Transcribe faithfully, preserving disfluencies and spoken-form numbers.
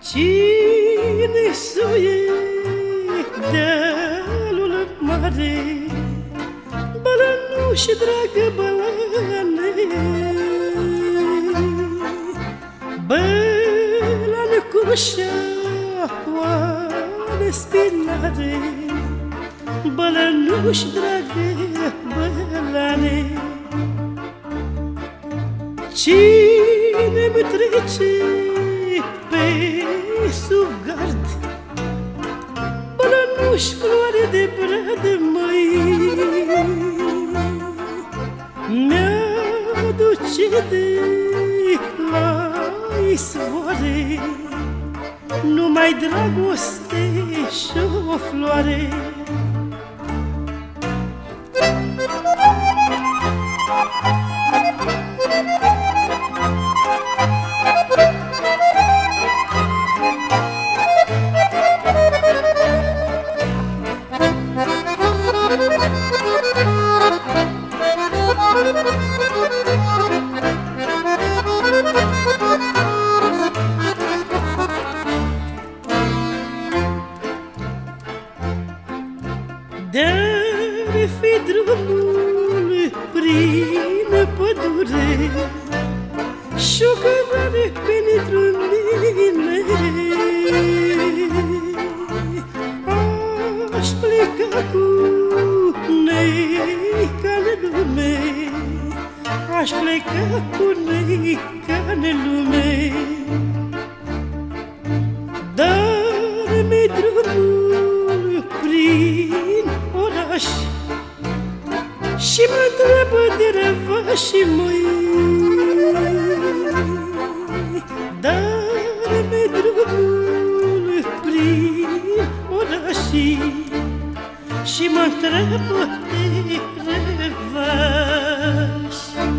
Cine suie dealul mare, bălănuși, dragă bălane, bălan cu șaoane spinare, bălănuși, dragă bălane. Cine-mi trece pe sub gard, bălănuși, floare de brad, măi, mi-aduce de la izvoare numai dragoste și o floare. De-ar fi drumul prin pădure și-o cărare pentru mine, aș pleca cu neica-n lume, aș pleca cu neica-n lume. Dar-mi drumul prin oraș și mă întreabă de răvași, măi, dar-mi drumul prin oraș și mă întreabă de răvași.